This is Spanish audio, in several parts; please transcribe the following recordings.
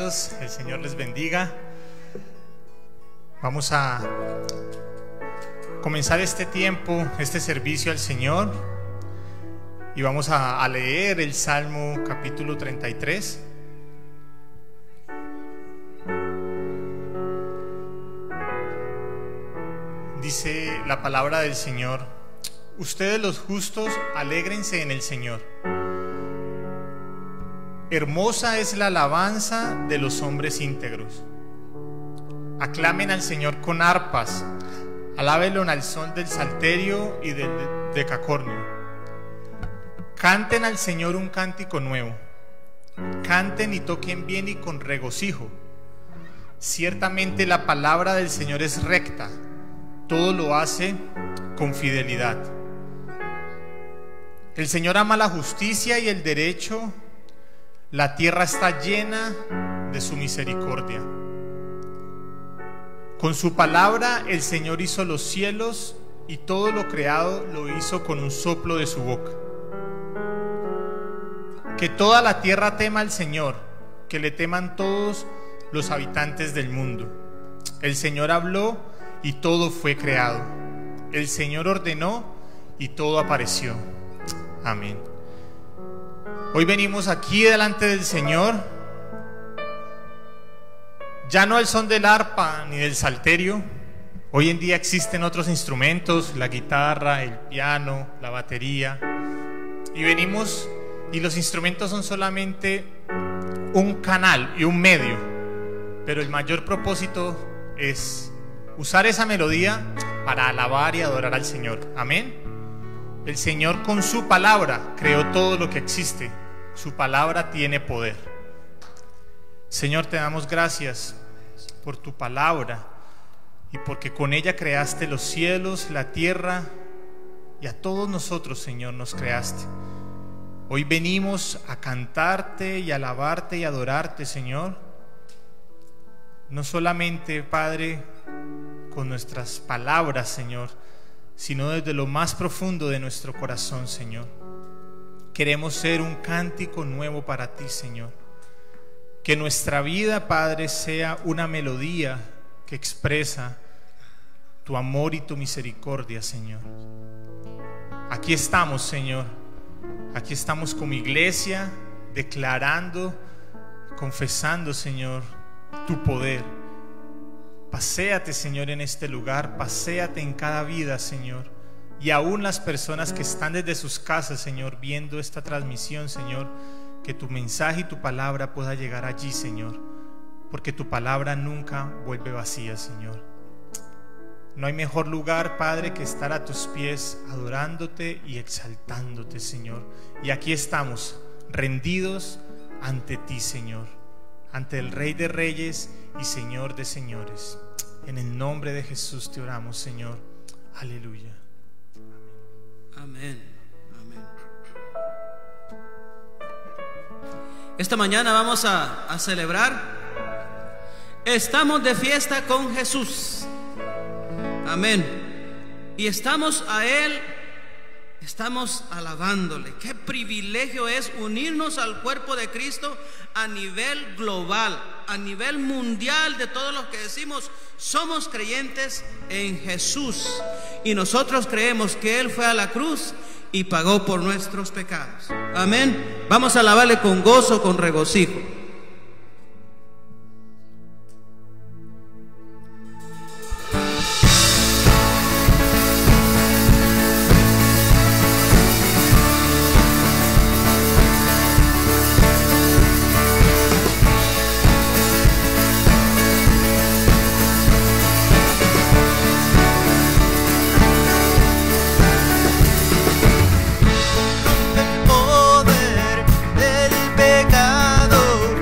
El Señor les bendiga. Vamos a comenzar este tiempo, este servicio al Señor, y vamos a leer el Salmo capítulo 33. Dice la palabra del Señor: ustedes los justos, alégrense en el Señor. Hermosa es la alabanza de los hombres íntegros. Aclamen al Señor con arpas, alábenlo al son del salterio y del decacornio. Canten al Señor un cántico nuevo. Canten y toquen bien y con regocijo. Ciertamente la palabra del Señor es recta, todo lo hace con fidelidad. El Señor ama la justicia y el derecho. La tierra está llena de su misericordia. Con su palabra el Señor hizo los cielos, y todo lo creado lo hizo con un soplo de su boca. Que toda la tierra tema al Señor, que le teman todos los habitantes del mundo. El Señor habló y todo fue creado. El Señor ordenó y todo apareció. Amén. Hoy venimos aquí delante del Señor, ya no al son del arpa ni del salterio. Hoy en día existen otros instrumentos, la guitarra, el piano, la batería, y venimos, y los instrumentos son solamente un canal y un medio, pero el mayor propósito es usar esa melodía para alabar y adorar al Señor. Amén. El Señor con su palabra creó todo lo que existe. Su palabra tiene poder. Señor, te damos gracias por tu palabra y porque con ella creaste los cielos, la tierra, y a todos nosotros, Señor, nos creaste. Hoy venimos a cantarte y alabarte y adorarte, Señor. No solamente, Padre, con nuestras palabras, Señor, sino desde lo más profundo de nuestro corazón, Señor. Queremos ser un cántico nuevo para ti, Señor. Que nuestra vida, Padre, sea una melodía que expresa tu amor y tu misericordia, Señor. Aquí estamos, Señor. Aquí estamos como iglesia, declarando, confesando, Señor, tu poder. Paséate, Señor, en este lugar. Paséate en cada vida, Señor. Y aún las personas que están desde sus casas, Señor, viendo esta transmisión, Señor, que tu mensaje y tu palabra pueda llegar allí, Señor, porque tu palabra nunca vuelve vacía, Señor. No hay mejor lugar, Padre, que estar a tus pies adorándote y exaltándote, Señor. Y aquí estamos, rendidos ante ti, Señor, ante el Rey de Reyes y Señor de Señores. En el nombre de Jesús te oramos, Señor. Aleluya. Amén, amén. Esta mañana vamos a celebrar. Estamos de fiesta con Jesús. Amén. Y estamos a Él, estamos alabándole. Qué privilegio es unirnos al cuerpo de Cristo a nivel global, a nivel mundial, de todos los que decimos somos creyentes en Jesús. Y nosotros creemos que Él fue a la cruz y pagó por nuestros pecados. Amén. Vamos a alabarle con gozo, con regocijo. El poder del pecado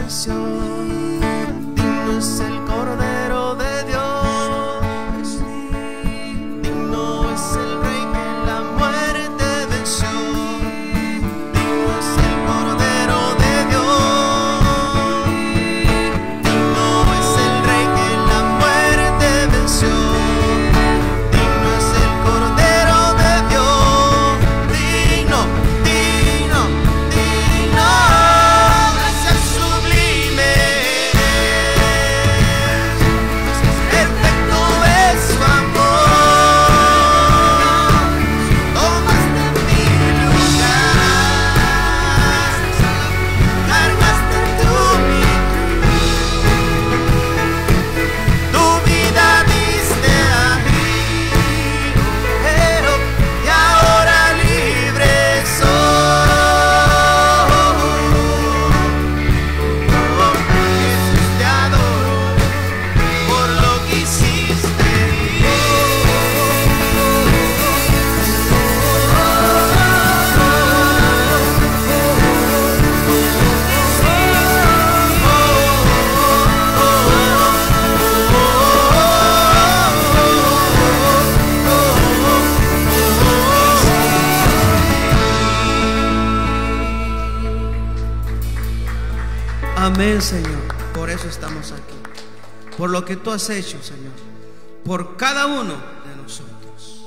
venció. Digno es el Cordero de Dios, digno es el Rey que la muerte venció. Digno es el Cordero de Dios, digno es el Rey que la muerte venció. Digno es el Cordero de Dios, digno, digno, digno. Gracias sublime, perfecto es su amor. Tomaste mi lugar, cargaste tú mi cruz, tu vida diste a mí, y ahora libre soy. Jesús, te adoro por lo que hiciste. Amén, Señor. Por eso estamos aquí. Por lo que tú has hecho, Señor. Por cada uno de nosotros.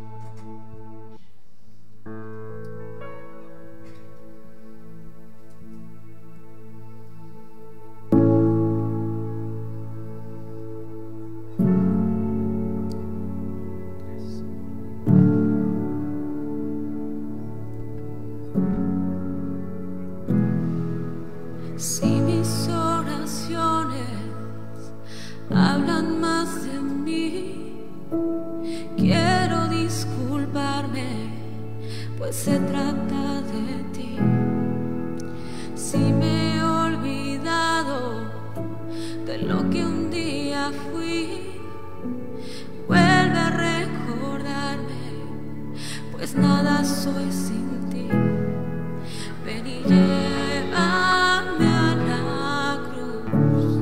Si mis oraciones hablan más de mí, quiero disculparme, pues se trata de ti. Si me he olvidado de lo que un día fui, vuelve a recordarme, pues nada soy sin ti. Ven y llévame a la cruz,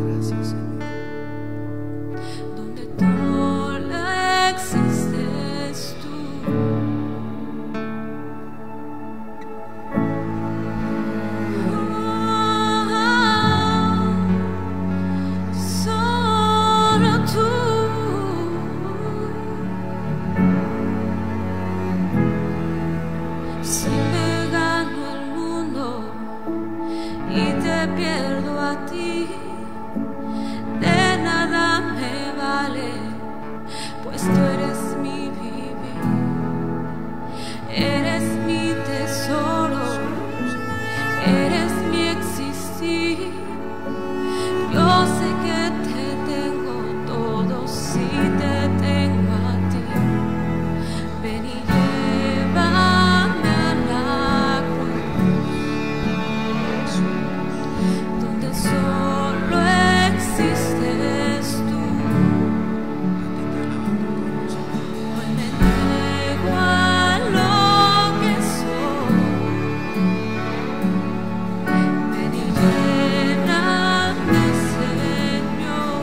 donde todo existes tú. Solo tú. Si me gano el mundo y te pierdo a ti, de nada me vale, pues tú eres mi vivir, eres mi tesoro, eres mi existir. Yo sé que te tengo todo si te tengo a ti. Ven y llévame a la cruz, donde solo existes tú. Hoy me entrego a lo que soy. Ven y lléname, Señor.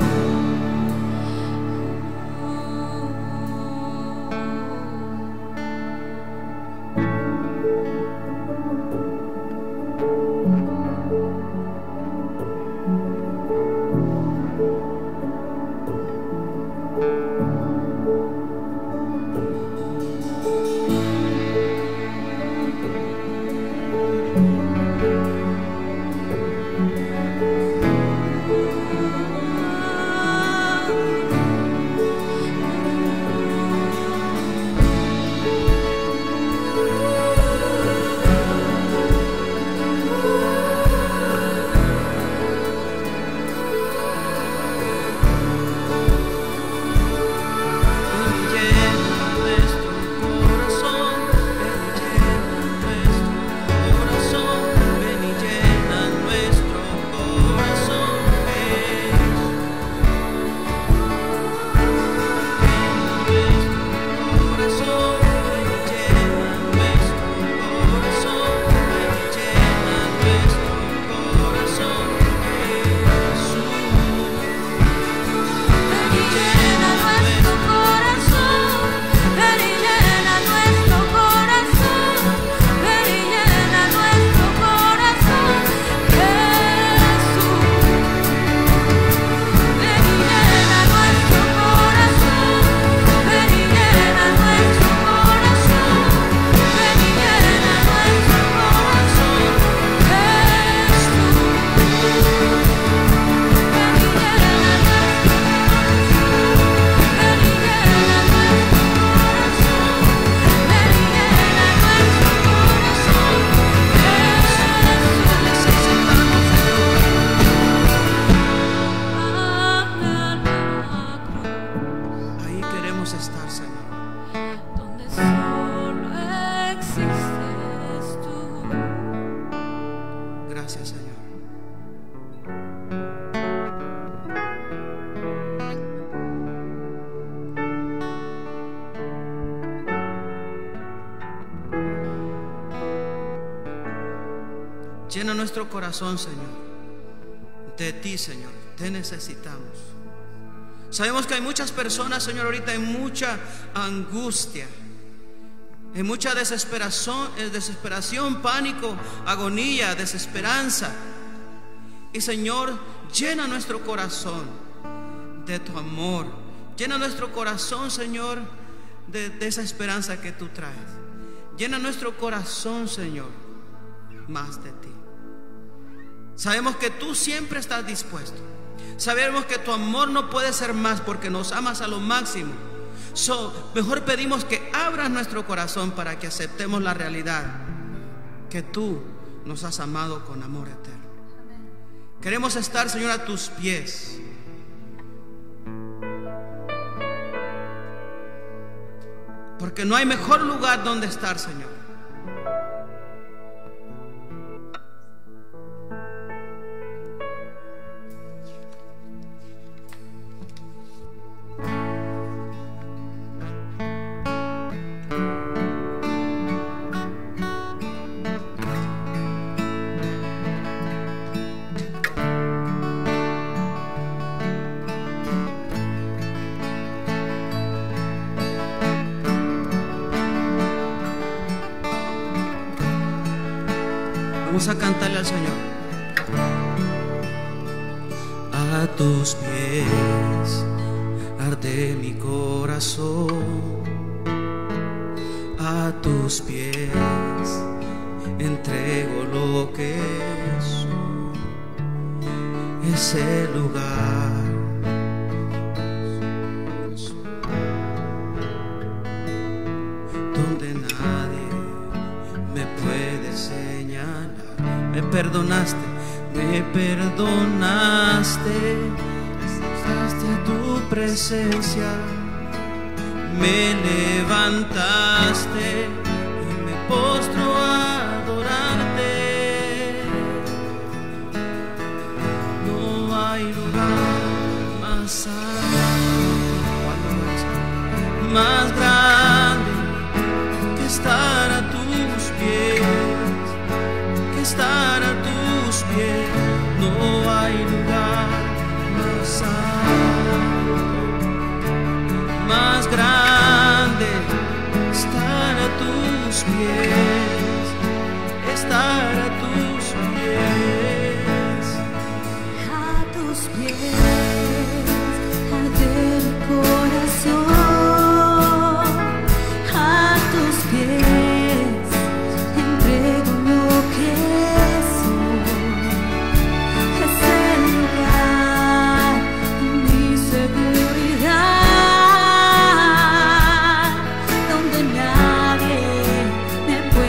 Llena nuestro corazón, llena nuestro corazón. Llena nuestro corazón, Señor, de ti, Señor. Te necesitamos. Sabemos que hay muchas personas, Señor, ahorita en mucha angustia, en mucha desesperación, pánico, agonía, desesperanza. Y Señor, llena nuestro corazón de tu amor. Llena nuestro corazón, Señor, de esa esperanza que tú traes. Llena nuestro corazón, Señor, más de ti. Sabemos que tú siempre estás dispuesto. Sabemos que tu amor no puede ser más porque nos amas a lo máximo. Mejor pedimos que abras nuestro corazón para que aceptemos la realidad que tú nos has amado con amor eterno. Queremos estar, Señor, a tus pies. Porque no hay mejor lugar donde estar, Señor. Vamos a cantarle al Señor. A tus pies arde mi corazón, a tus pies entrego lo que soy. Ese lugar donde nadie me puede señalar. Me perdonaste, me mostraste tu presencia, me levantaste y me postro a adorarte. No hay lugar más alto, más grande que estar a tus pies, que estar a tus pies. No hay lugar más alto, más grande, estar a tus pies, estar a tus pies. A tus pies arde mi corazón, a tus pies entrego lo que soy. Es el lugar, mi seguridad, donde nadie me puede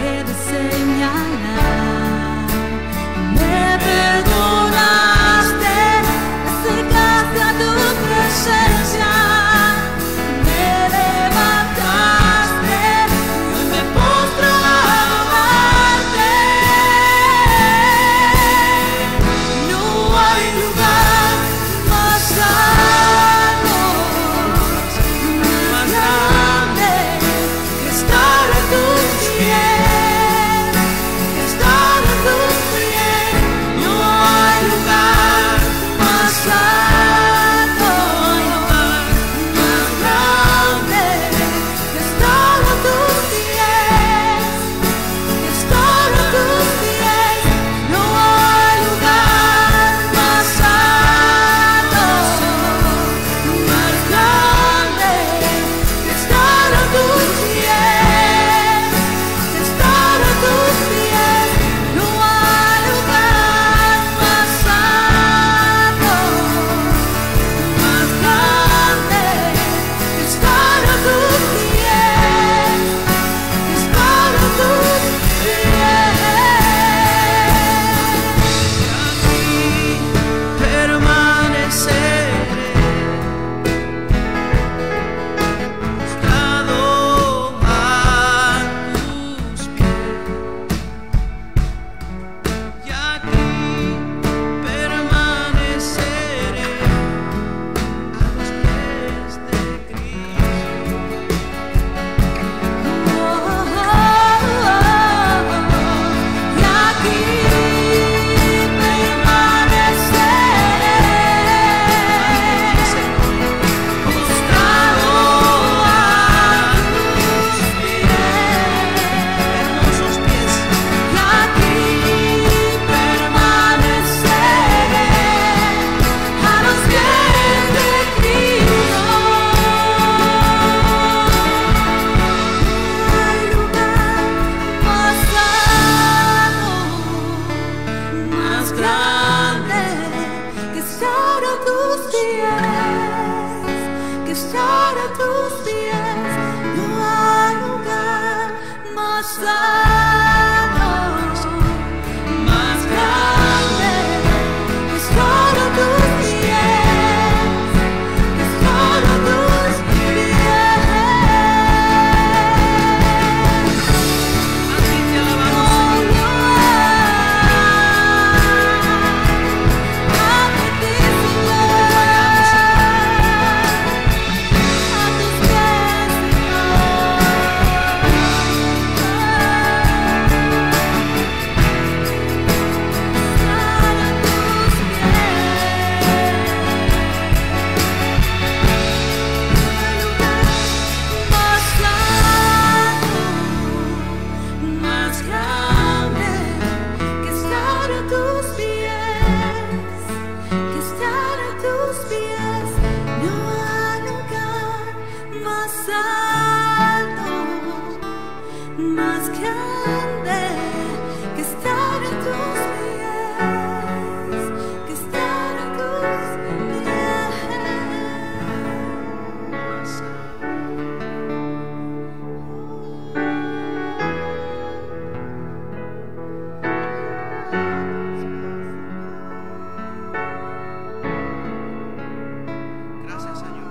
a tus pies, no hay lugar más alto, más grande. Estar a tus pies, estar a tus pies. Así te alabamos, más grande que estar a tus pies, que estar a tus pies. No hay lugar más alto, más grande que estar a tus pies, que estar a tus gracias Señor.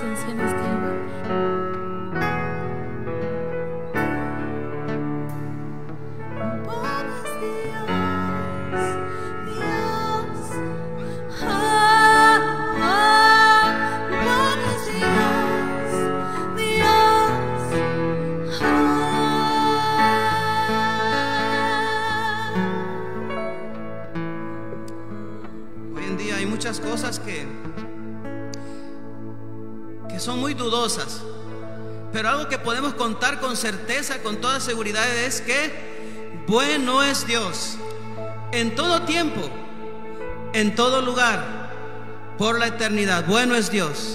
presencia en este lugar. Cosas que son muy dudosas, pero algo que podemos contar con certeza, con toda seguridad, es que bueno es Dios en todo tiempo, en todo lugar, por la eternidad. Bueno es Dios.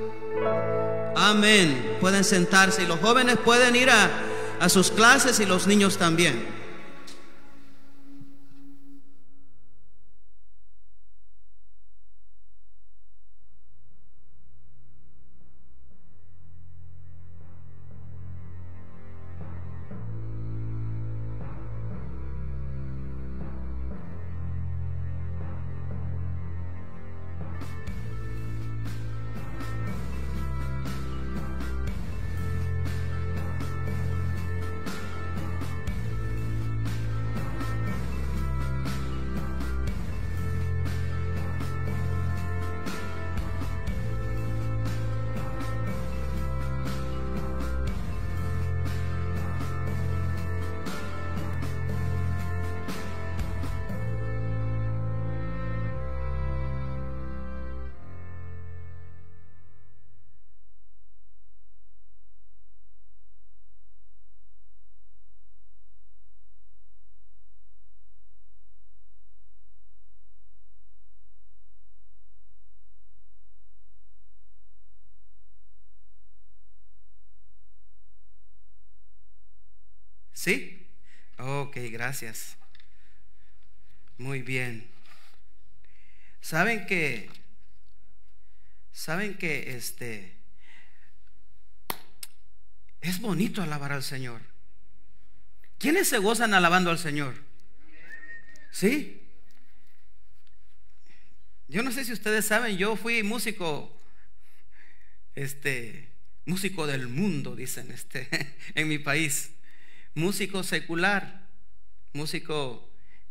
Amén. Pueden sentarse y los jóvenes pueden ir a sus clases y los niños también. ¿Sí? Ok, gracias. Muy bien. Saben que es bonito alabar al Señor. ¿Quiénes se gozan alabando al Señor? ¿Sí? Yo no sé si ustedes saben, yo fui músico músico del mundo, dicen en mi país. Músico secular, músico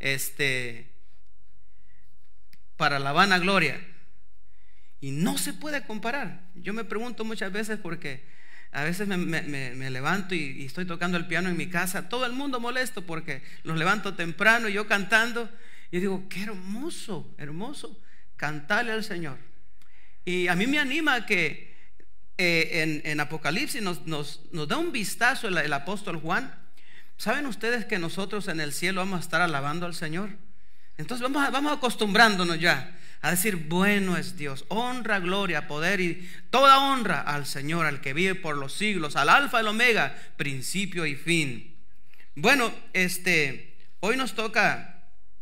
para la vanagloria, y no se puede comparar. Yo me pregunto muchas veces, porque a veces me levanto y estoy tocando el piano en mi casa, todo el mundo molesto porque los levanto temprano y yo cantando, y digo, qué hermoso, hermoso cantarle al Señor. Y a mí me anima que en Apocalipsis nos da un vistazo el apóstol Juan. ¿Saben ustedes que nosotros en el cielo vamos a estar alabando al Señor? Entonces vamos acostumbrándonos ya a decir, bueno es Dios, honra, gloria, poder y toda honra al Señor, al que vive por los siglos, al Alfa y el Omega, principio y fin. Bueno, hoy nos toca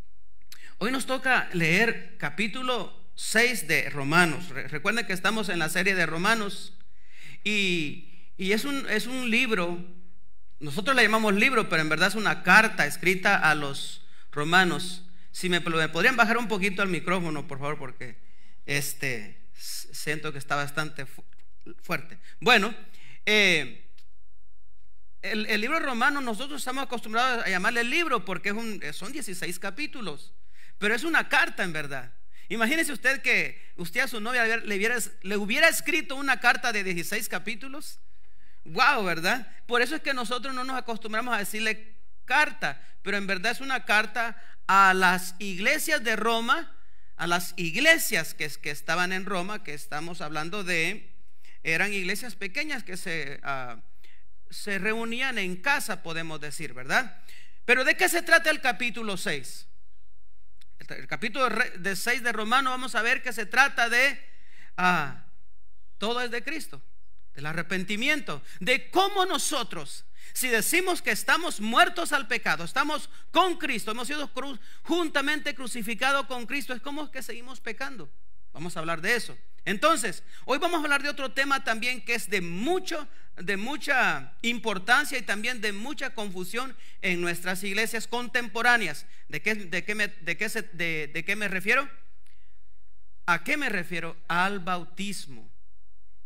leer capítulo 6 de Romanos. Recuerden que estamos en la serie de Romanos, y es un libro. Nosotros le llamamos libro, pero en verdad es una carta escrita a los romanos. Si me podrían bajar un poquito al micrófono, por favor, porque siento que está bastante fuerte. Bueno, el libro de Romanos, nosotros estamos acostumbrados a llamarle libro porque son 16 capítulos, pero es una carta en verdad. Imagínese usted que usted a su novia le hubiera escrito una carta de 16 capítulos. Wow, ¿verdad? Por eso es que nosotros no nos acostumbramos a decirle carta, pero en verdad es una carta a las iglesias de Roma, a las iglesias que estaban en Roma, que estamos hablando eran iglesias pequeñas que se reunían en casa, podemos decir, ¿verdad? Pero ¿de qué se trata el capítulo 6? El capítulo 6 de Romanos, vamos a ver que se trata de todo es de Cristo, del arrepentimiento, de cómo nosotros, si decimos que estamos muertos al pecado, estamos con Cristo, hemos sido juntamente crucificados con Cristo, es como que seguimos pecando. Vamos a hablar de eso. Entonces, hoy vamos a hablar de otro tema también que es de mucha importancia y también de mucha confusión en nuestras iglesias contemporáneas. ¿De qué me refiero? ¿A qué me refiero? Al bautismo.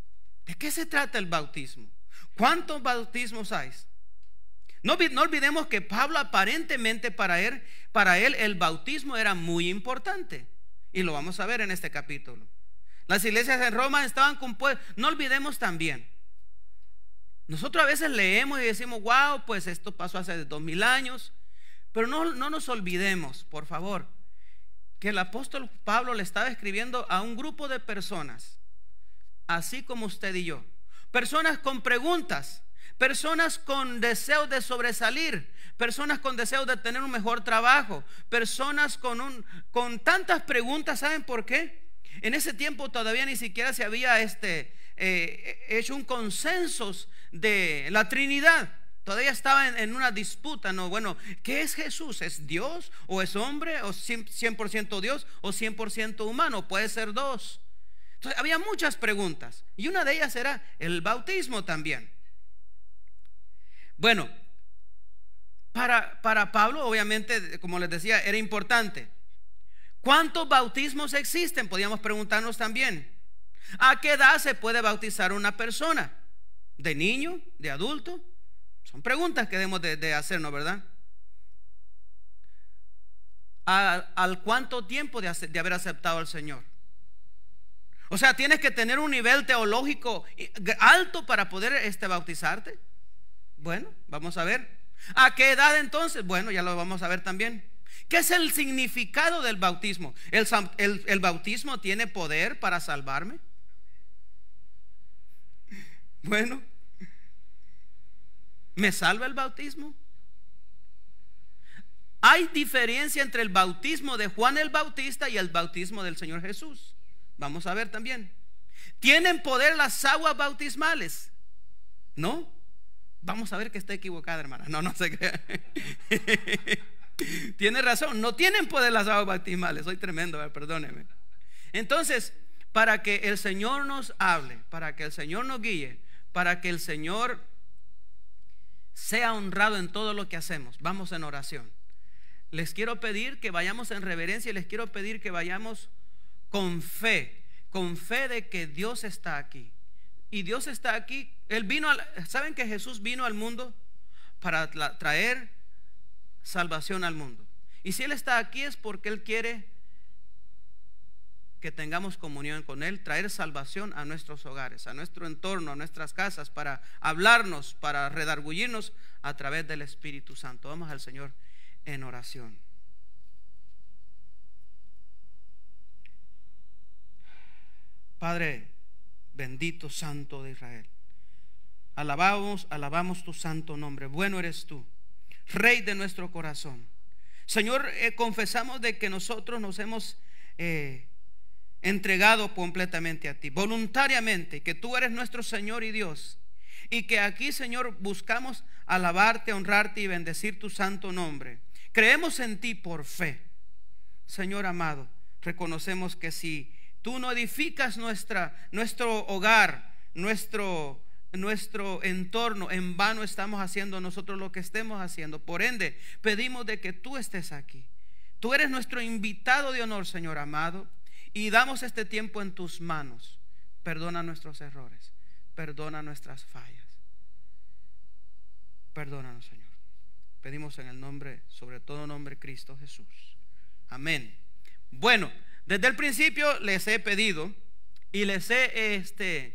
¿De qué se trata el bautismo? ¿Cuántos bautismos hay? No olvidemos que Pablo aparentemente para él el bautismo era muy importante. Y lo vamos a ver en este capítulo. Las iglesias en Roma estaban compuestas. No olvidemos también. Nosotros a veces leemos y decimos, wow, pues esto pasó hace 2000 años. Pero no nos olvidemos, por favor, que el apóstol Pablo le estaba escribiendo a un grupo de personas, así como usted y yo. Personas con preguntas, personas con deseos de sobresalir, personas con deseos de tener un mejor trabajo, personas con tantas preguntas. ¿Saben por qué? En ese tiempo todavía ni siquiera se había hecho un consenso de la Trinidad. Todavía estaba en una disputa, ¿no? Bueno, ¿qué es Jesús? ¿Es Dios o es hombre? ¿O 100% Dios o 100% humano? Puede ser dos. Entonces había muchas preguntas y una de ellas era el bautismo también. Bueno, para Pablo obviamente, como les decía, era importante. ¿Cuántos bautismos existen? Podíamos preguntarnos también. ¿A qué edad se puede bautizar una persona? ¿De niño? ¿De adulto? Son preguntas que debemos de hacernos, ¿verdad? ¿Al cuánto tiempo de haber aceptado al Señor? O sea, tienes que tener un nivel teológico alto para poder bautizarte. Bueno, vamos a ver. ¿A qué edad entonces? Bueno, ya lo vamos a ver también. ¿Qué es el significado del bautismo? ¿El bautismo tiene poder para salvarme? Bueno, ¿me salva el bautismo? Hay diferencia entre el bautismo de Juan el Bautista y el bautismo del Señor Jesús. Vamos a ver también. ¿Tienen poder las aguas bautismales? ¿No? Vamos a ver que está equivocada, hermana. No se crea. Tiene razón, no tienen poder las aguas bautismales. Soy tremendo, perdóneme. Entonces, para que el Señor nos hable, para que el Señor nos guíe, para que el Señor sea honrado en todo lo que hacemos, vamos en oración. Les quiero pedir que vayamos en reverencia y les quiero pedir que vayamos con fe de que Dios está aquí. Y Dios está aquí. Él vino, ¿saben que Jesús vino al mundo para traer salvación al mundo? Y si Él está aquí es porque Él quiere que tengamos comunión con Él, traer salvación a nuestros hogares, a nuestro entorno, a nuestras casas, para hablarnos, para redarguirnos a través del Espíritu Santo. Vamos al Señor en oración. Padre bendito, santo de Israel, alabamos tu santo nombre. Bueno eres tú, Rey de nuestro corazón. Señor, confesamos de que nosotros nos hemos entregado completamente a ti, voluntariamente, que tú eres nuestro Señor y Dios, y que aquí, Señor, buscamos alabarte, honrarte y bendecir tu santo nombre. Creemos en ti por fe. Señor amado, reconocemos que si tú no edificas nuestro hogar, nuestro entorno, en vano estamos haciendo nosotros lo que estemos haciendo. Por ende, pedimos de que tú estés aquí. Tú eres nuestro invitado de honor, Señor amado, y damos este tiempo en tus manos. Perdona nuestros errores, perdona nuestras fallas. Perdónanos, Señor. Pedimos en el nombre, sobre todo nombre, Cristo Jesús. Amén. Bueno, desde el principio les he pedido y les he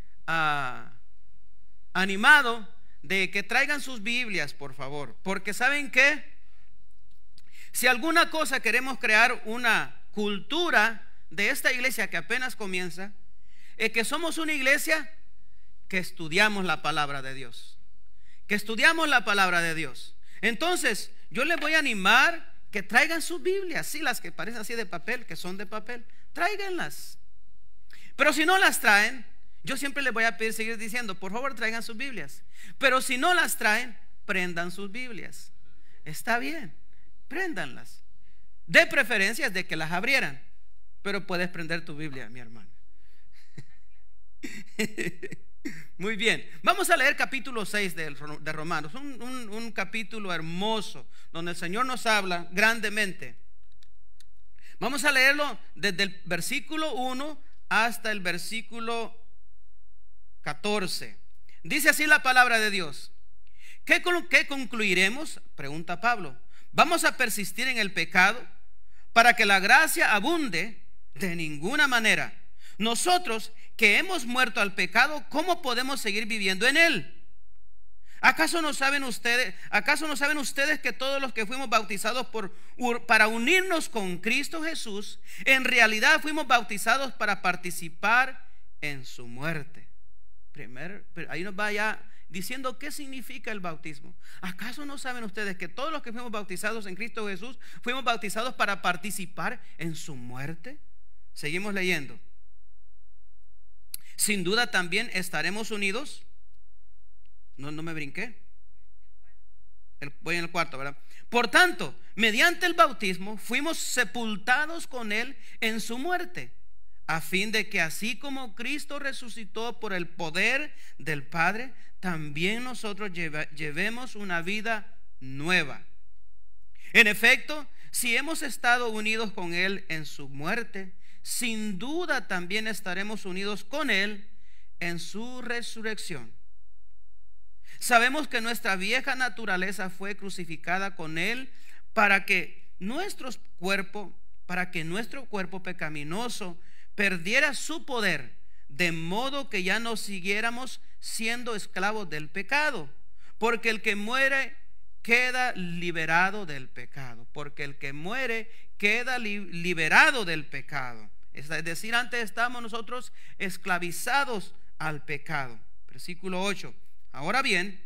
animado de que traigan sus Biblias, por favor, porque ¿saben qué? Si alguna cosa queremos crear una cultura de esta iglesia que apenas comienza, es que somos una iglesia que estudiamos la palabra de Dios, que estudiamos la palabra de Dios. Entonces yo les voy a animar que traigan sus Biblias, sí, las que parecen así de papel, que son de papel, tráiganlas. Pero si no las traen, yo siempre les voy a pedir, seguir diciendo, por favor traigan sus Biblias. Pero si no las traen, prendan sus Biblias. Está bien, préndanlas. De preferencia de que las abrieran, pero puedes prender tu Biblia, mi hermano. Muy bien, vamos a leer capítulo 6 de Romanos, un capítulo hermoso donde el Señor nos habla grandemente. Vamos a leerlo desde el versículo 1 hasta el versículo 14. Dice así la palabra de Dios. ¿Qué concluiremos? Pregunta Pablo. ¿Vamos a persistir en el pecado para que la gracia abunde? De ninguna manera. Nosotros que hemos muerto al pecado, ¿cómo podemos seguir viviendo en él? ¿Acaso no saben ustedes que todos los que fuimos bautizados para unirnos con Cristo Jesús, en realidad fuimos bautizados para participar en su muerte? Ahí nos va ya diciendo qué significa el bautismo. ¿Acaso no saben ustedes que todos los que fuimos bautizados en Cristo Jesús fuimos bautizados para participar en su muerte? Seguimos leyendo. Sin duda también estaremos unidos. No me brinqué. Voy en el cuarto, ¿verdad? Por tanto, mediante el bautismo fuimos sepultados con él en su muerte, a fin de que así como Cristo resucitó por el poder del Padre, también nosotros llevemos una vida nueva. En efecto, si hemos estado unidos con él en su muerte, sin duda también estaremos unidos con él en su resurrección. Sabemos que nuestra vieja naturaleza fue crucificada con él para que nuestro cuerpo pecaminoso perdiera su poder, de modo que ya no siguiéramos siendo esclavos del pecado, porque el que muere queda liberado del pecado. Porque el que muere queda liberado del pecado. Es decir, antes estábamos nosotros esclavizados al pecado. Versículo 8. Ahora bien,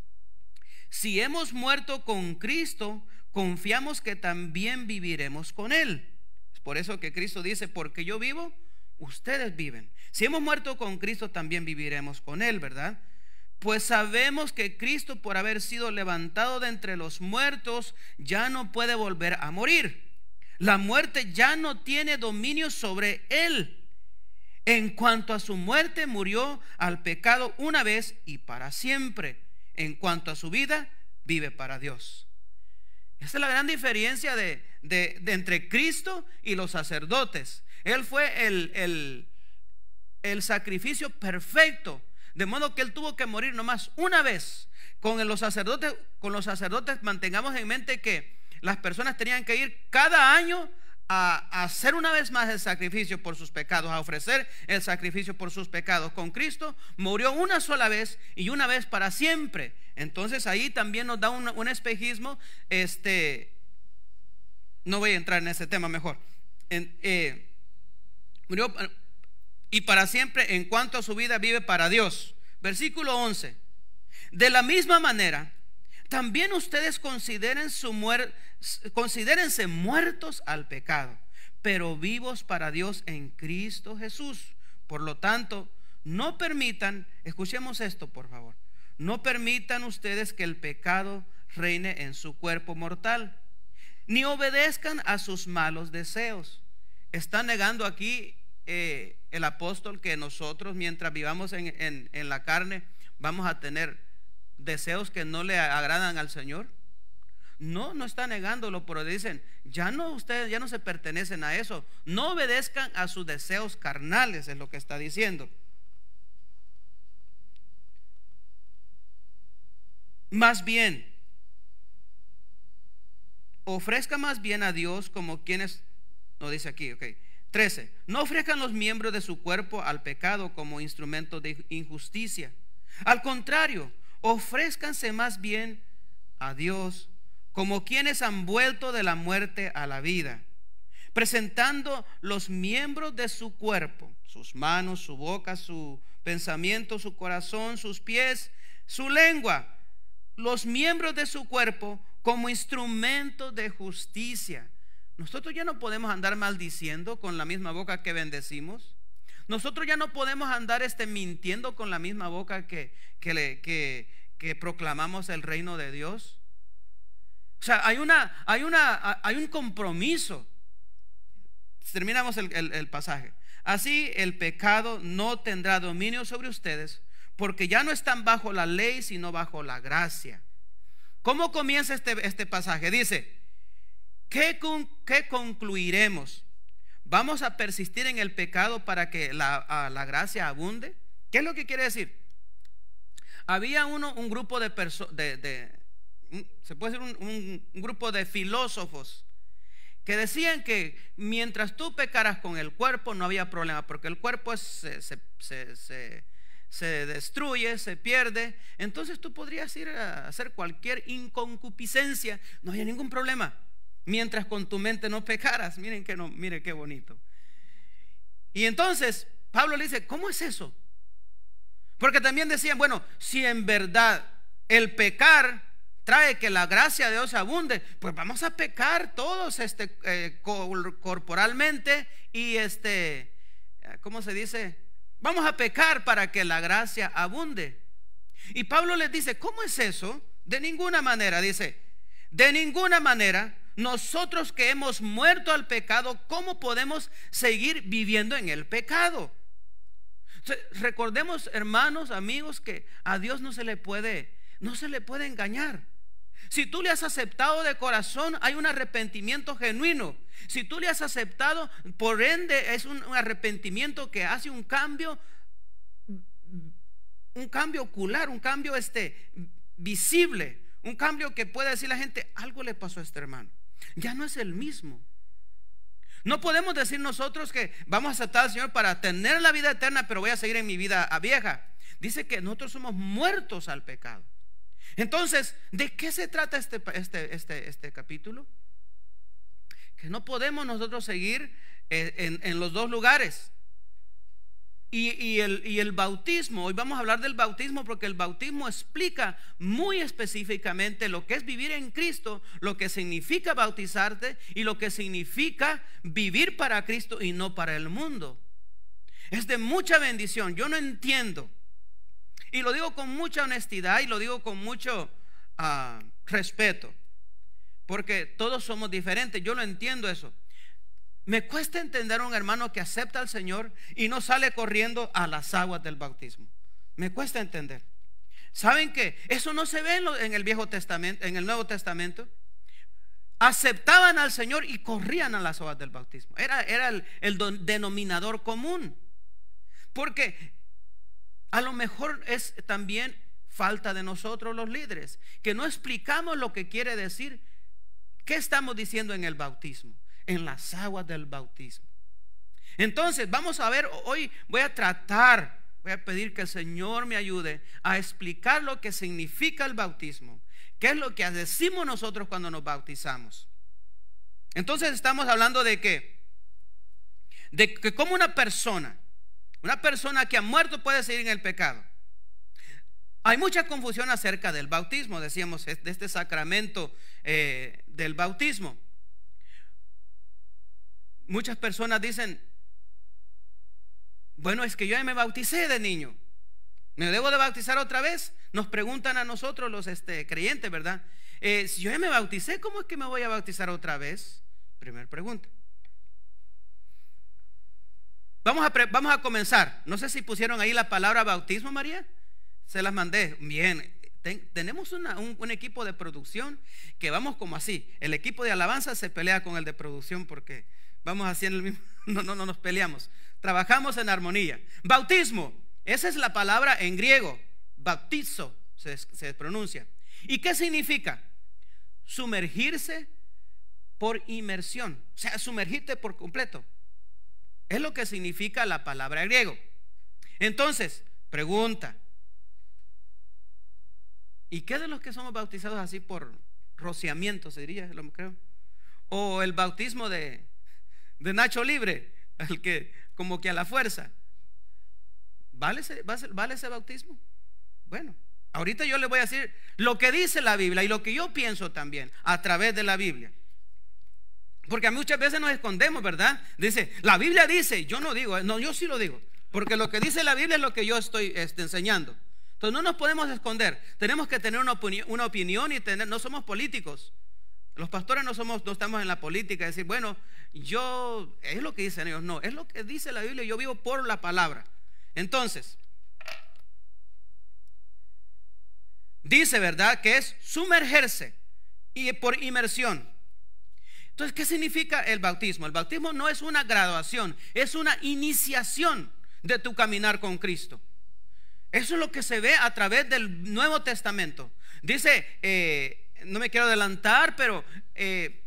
si hemos muerto con Cristo, confiamos que también viviremos con él. Es por eso que Cristo dice: porque yo vivo, ustedes viven. Si hemos muerto con Cristo, también viviremos con él, ¿verdad? Pues sabemos que Cristo, por haber sido levantado de entre los muertos, ya no puede volver a morir. La muerte ya no tiene dominio sobre él. En cuanto a su muerte, murió al pecado una vez y para siempre. En cuanto a su vida, vive para Dios. Esa es la gran diferencia de entre Cristo y los sacerdotes. Él fue el sacrificio perfecto, de modo que él tuvo que morir nomás una vez. Con los sacerdotes mantengamos en mente que las personas tenían que ir cada año a hacer una vez más el sacrificio por sus pecados, a ofrecer el sacrificio por sus pecados. Con Cristo murió una sola vez y una vez para siempre. Entonces ahí también nos da un espejismo. No voy a entrar en ese tema mejor. Murió y para siempre, en cuanto a su vida, vive para Dios. Versículo 11. De la misma manera, también ustedes considérense muertos al pecado, pero vivos para Dios en Cristo Jesús. Por lo tanto, no permitan, escuchemos esto por favor, no permitan ustedes que el pecado reine en su cuerpo mortal, ni obedezcan a sus malos deseos. Está negando aquí el apóstol que nosotros, mientras vivamos en la carne, vamos a tener deseos que no le agradan al Señor. No está negándolo, pero dicen: ustedes ya no se pertenecen a eso. No obedezcan a sus deseos carnales, es lo que está diciendo. Más bien, ofrezca más bien a Dios como quienes, no dice aquí, 13. No ofrezcan los miembros de su cuerpo al pecado como instrumentos de injusticia. Al contrario, ofrézcanse más bien a Dios como quienes han vuelto de la muerte a la vida, presentando los miembros de su cuerpo, sus manos, su boca, su pensamiento, su corazón, sus pies, su lengua, los miembros de su cuerpo como instrumentos de justicia. Nosotros ya no podemos andar maldiciendo con la misma boca que bendecimos. Nosotros ya no podemos andar mintiendo con la misma boca que proclamamos el reino de Dios. O sea, hay un compromiso. Terminamos el pasaje. Así el pecado no tendrá dominio sobre ustedes, porque ya no están bajo la ley, sino bajo la gracia. ¿Cómo comienza este pasaje? Dice: ¿qué concluiremos? ¿Vamos a persistir en el pecado para que la gracia abunde? ¿Qué es lo que quiere decir? Había un grupo de personas, se puede decir un grupo de filósofos que decían que mientras tú pecaras con el cuerpo no había problema, porque el cuerpo se destruye, se pierde. Entonces tú podrías ir a hacer cualquier inconcupiscencia, no había ningún problema, mientras con tu mente no pecaras. Miren qué bonito. Y entonces Pablo le dice, ¿cómo es eso? Porque también decían, bueno, si en verdad el pecar trae que la gracia de Dios abunde, pues vamos a pecar todos corporalmente y ¿cómo se dice? Vamos a pecar para que la gracia abunde. Y Pablo les dice, ¿cómo es eso? De ninguna manera, dice, de ninguna manera. Nosotros que hemos muerto al pecado, ¿cómo podemos seguir viviendo en el pecado? Recordemos, hermanos, amigos, que a Dios no se le puede engañar. Si tú le has aceptado de corazón, hay un arrepentimiento genuino. Si tú le has aceptado, por ende es un arrepentimiento que hace un cambio ocular, un cambio visible, un cambio que puede decir la gente, algo le pasó a este hermano, ya no es el mismo. No podemos decir nosotros que vamos a aceptar al Señor para tener la vida eterna, pero voy a seguir en mi vida vieja. Dice que nosotros somos muertos al pecado. Entonces, ¿de qué se trata este capítulo? Que no podemos nosotros seguir en los dos lugares. Y el bautismo, hoy vamos a hablar del bautismo, porque el bautismo explica muy específicamente lo que es vivir en Cristo, lo que significa bautizarte y lo que significa vivir para Cristo y no para el mundo. Es de mucha bendición. Yo no entiendo, y lo digo con mucha honestidad y lo digo con mucho respeto, porque todos somos diferentes. Yo lo entiendo eso. Me cuesta entender a un hermano que acepta al Señor y no sale corriendo a las aguas del bautismo. Me cuesta entender. ¿Saben qué? Eso no se ve en el Viejo Testamento, en el Nuevo Testamento. Aceptaban al Señor y corrían a las aguas del bautismo. Era el denominador común. Porque a lo mejor es también falta de nosotros los líderes, que no explicamos lo que quiere decir. ¿Qué estamos diciendo en el bautismo? En las aguas del bautismo. Entonces vamos a ver, hoy voy a pedir que el Señor me ayude a explicar lo que significa el bautismo, qué es lo que decimos nosotros cuando nos bautizamos. Entonces estamos hablando de que como una persona que ha muerto puede seguir en el pecado. Hay mucha confusión acerca del bautismo, decíamos, de este sacramento del bautismo. Muchas personas dicen, bueno, es que yo ya me bauticé de niño, ¿me debo de bautizar otra vez? Nos preguntan a nosotros los creyentes, ¿verdad? Si yo ya me bauticé, ¿cómo es que me voy a bautizar otra vez? Primera pregunta. Vamos a comenzar. No sé si pusieron ahí la palabra bautismo, María. Se las mandé. Bien. Tenemos un equipo de producción que vamos como así. El equipo de alabanza se pelea con el de producción porque vamos haciendo el mismo. No nos peleamos. Trabajamos en armonía. Bautismo, esa es la palabra en griego. Bautizo se pronuncia. ¿Y qué significa? Sumergirse por inmersión. O sea, sumergirte por completo. Es lo que significa la palabra en griego. Entonces, pregunta: ¿y qué de los que somos bautizados así por rociamiento, se diría, lo creo? O el bautismo de Nacho Libre, el que como que a la fuerza. ¿Vale ese bautismo? Bueno, ahorita yo le voy a decir lo que dice la Biblia y lo que yo pienso también a través de la Biblia. Porque muchas veces nos escondemos, ¿verdad? Dice, la Biblia dice, yo no digo, no, yo sí lo digo, porque lo que dice la Biblia es lo que yo estoy enseñando. Entonces no nos podemos esconder. Tenemos que tener una opinión y no somos políticos. Los pastores no estamos en la política, decir, bueno, yo, es lo que dicen ellos. No, es lo que dice la Biblia y yo vivo por la palabra. Entonces, dice, ¿verdad?, que es sumergerse y por inmersión. Entonces, ¿qué significa el bautismo? El bautismo no es una graduación, es una iniciación de tu caminar con Cristo. Eso es lo que se ve a través del Nuevo Testamento. Dice, no me quiero adelantar, pero en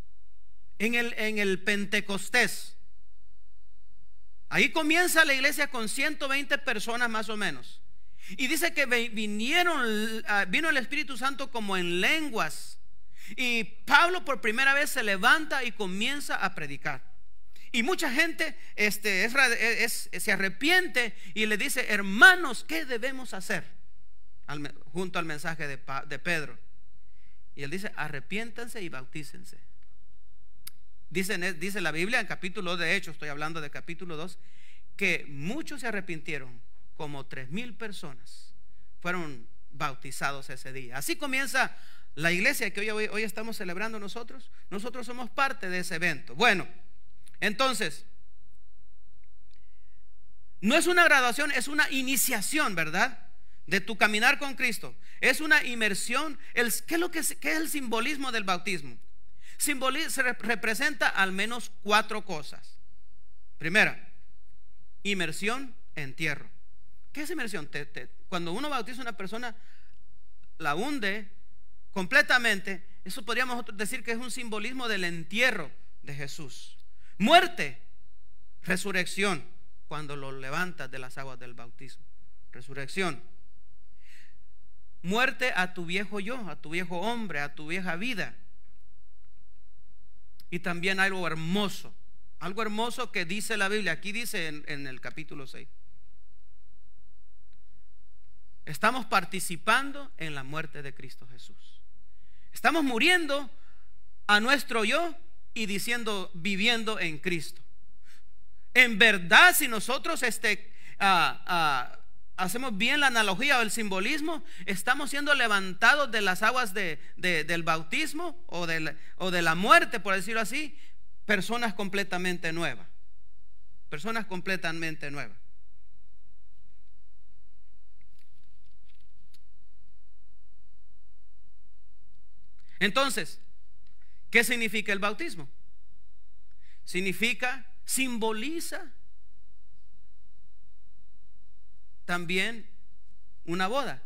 el Pentecostés, ahí comienza la iglesia con 120 personas más o menos. Y dice que vino el Espíritu Santo como en lenguas. Y Pablo por primera vez se levanta y comienza a predicar. Y mucha gente se arrepiente y le dice: hermanos, ¿qué debemos hacer? Junto al mensaje de Pedro. Y él dice: arrepiéntanse y bautícense. Dice la Biblia en capítulo 2, de hecho estoy hablando de capítulo 2, que muchos se arrepintieron, como 3,000 personas fueron bautizados ese día. Así comienza la iglesia que hoy estamos celebrando nosotros. Nosotros somos parte de ese evento. Bueno, entonces, no es una graduación, es una iniciación, ¿verdad? De tu caminar con Cristo. Es una inmersión. ¿Qué es el simbolismo del bautismo? Representa al menos 4 cosas. Primera, inmersión, entierro. ¿Qué es inmersión? Cuando uno bautiza a una persona, la hunde completamente. Eso podríamos decir que es un simbolismo del entierro de Jesús. Muerte, resurrección, cuando lo levantas de las aguas del bautismo. Resurrección. Muerte a tu viejo yo, a tu viejo hombre, a tu vieja vida. Y también algo hermoso que dice la Biblia. Aquí dice en el capítulo 6: estamos participando en la muerte de Cristo Jesús. Estamos muriendo a nuestro yo y viviendo en Cristo. En verdad, si nosotros hacemos bien la analogía o el simbolismo, estamos siendo levantados de las aguas del bautismo o de la muerte, por decirlo así, personas completamente nuevas. Personas completamente nuevas. Entonces, ¿qué significa el bautismo? Simboliza también una boda.